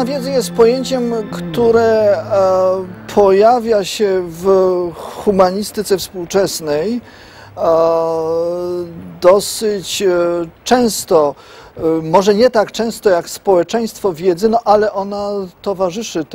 Ocena wiedzy jest pojęciem, które pojawia się w humanistyce współczesnej dosyć często, może nie tak często jak społeczeństwo wiedzy, no ale ona towarzyszy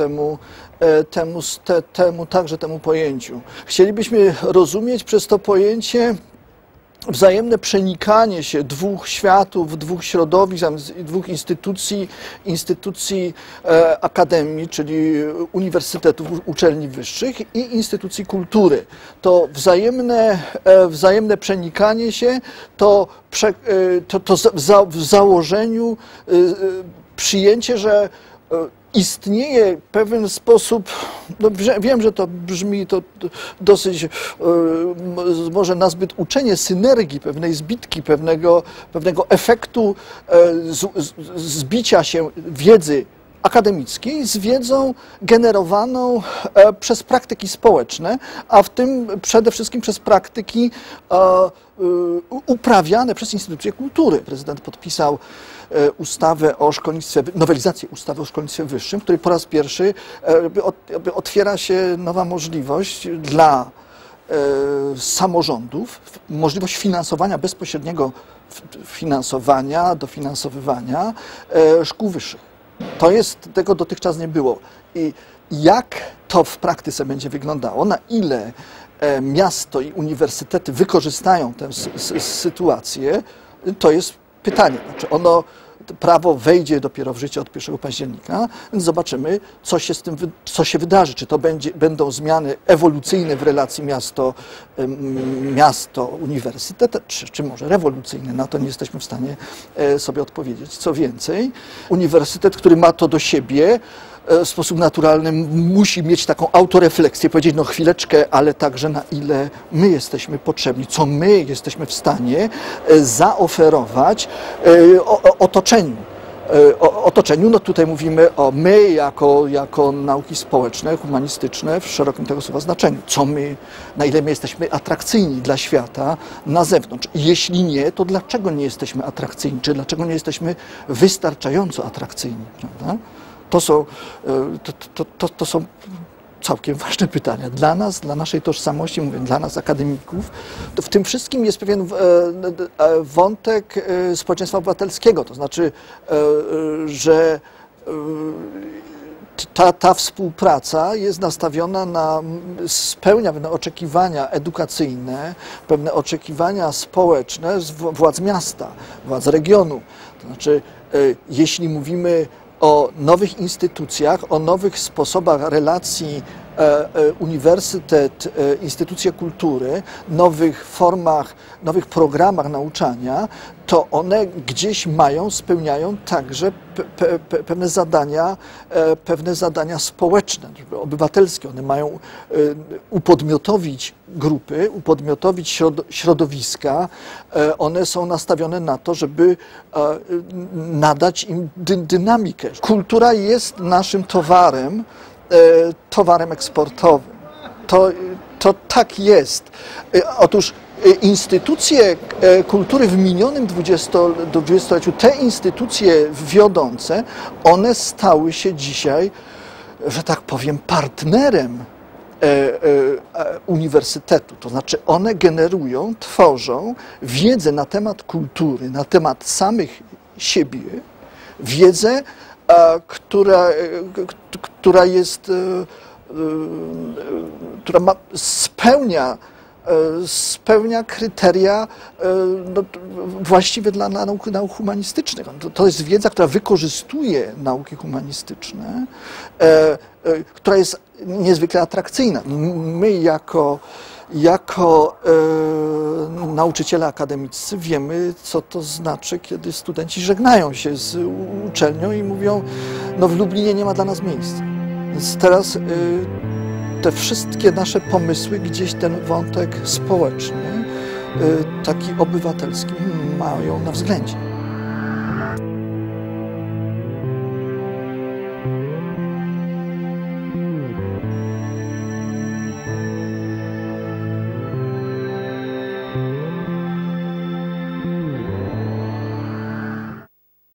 temu pojęciu. Chcielibyśmy rozumieć przez to pojęcie wzajemne przenikanie się dwóch światów, dwóch środowisk, dwóch instytucji akademii, czyli uniwersytetów, uczelni wyższych i instytucji kultury. To wzajemne przenikanie się, to w założeniu przyjęcie, że istnieje pewien sposób, no wiem, że to brzmi to dosyć może nazbyt uczenie, synergii, pewnej zbitki, pewnego efektu zbicia się wiedzy akademickiej z wiedzą generowaną przez praktyki społeczne, a w tym przede wszystkim przez praktyki uprawiane przez instytucje kultury. Prezydent podpisał ustawę o szkolnictwie, nowelizację ustawy o szkolnictwie wyższym, w której po raz pierwszy otwiera się nowa możliwość dla samorządów, możliwość finansowania, bezpośredniego finansowania, dofinansowywania szkół wyższych. Tego dotychczas nie było. I jak to w praktyce będzie wyglądało, na ile miasto i uniwersytety wykorzystają tę sytuację, to jest pytanie. Znaczy prawo wejdzie dopiero w życie od 1 października, więc zobaczymy, co się wydarzy. Czy to będą zmiany ewolucyjne w relacji miasto-uniwersytet, czy może rewolucyjne. Na to nie jesteśmy w stanie sobie odpowiedzieć. Co więcej, uniwersytet, który ma to do siebie, w sposób naturalny musi mieć taką autorefleksję, powiedzieć, no chwileczkę, ale także na ile my jesteśmy potrzebni, co my jesteśmy w stanie zaoferować otoczeniu. No tutaj mówimy o my jako nauki społeczne, humanistyczne w szerokim tego słowa znaczeniu. Na ile my jesteśmy atrakcyjni dla świata na zewnątrz. Jeśli nie, to dlaczego nie jesteśmy atrakcyjni, czy dlaczego nie jesteśmy wystarczająco atrakcyjni, prawda? To są całkiem ważne pytania. Dla nas, dla naszej tożsamości, mówię, dla nas akademików, to w tym wszystkim jest pewien wątek społeczeństwa obywatelskiego. To znaczy, że ta współpraca jest nastawiona spełnia pewne oczekiwania edukacyjne, pewne oczekiwania społeczne z władz miasta, władz regionu. To znaczy, jeśli mówimy o nowych instytucjach, o nowych sposobach relacji uniwersytet, instytucje kultury, nowych formach, nowych programach nauczania, to one gdzieś spełniają także pewne zadania społeczne, obywatelskie. One mają upodmiotowić grupy, upodmiotowić środowiska. One są nastawione na to, żeby nadać im dynamikę. Kultura jest naszym towarem eksportowym. To tak jest. Otóż instytucje kultury w minionym dwudziestoleciu, te instytucje wiodące, one stały się dzisiaj, że tak powiem, partnerem uniwersytetu. To znaczy one generują, tworzą wiedzę na temat kultury, na temat samych siebie, wiedzę, która spełnia kryteria właściwe dla nauk humanistycznych. To jest wiedza, która wykorzystuje nauki humanistyczne, która jest niezwykle atrakcyjna. My jako nauczyciele akademicy wiemy, co to znaczy, kiedy studenci żegnają się z uczelnią i mówią, no w Lublinie nie ma dla nas miejsca. Więc teraz te wszystkie nasze pomysły, gdzieś ten wątek społeczny, taki obywatelski mają na względzie.